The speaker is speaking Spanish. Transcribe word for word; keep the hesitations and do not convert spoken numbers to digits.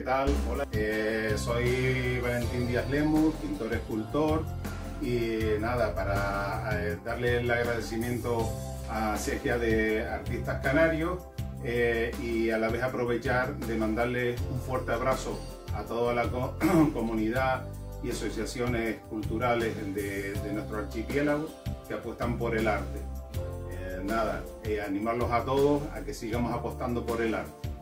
tal? Hola, eh, soy Valentín Díaz Lemus, pintor escultor, y nada, para eh, darle el agradecimiento a Segia de Artistas Canarios eh, y a la vez aprovechar de mandarle un fuerte abrazo a toda la co comunidad y asociaciones culturales de, de nuestro archipiélago que apuestan por el arte. Eh, nada, eh, animarlos a todos a que sigamos apostando por el arte.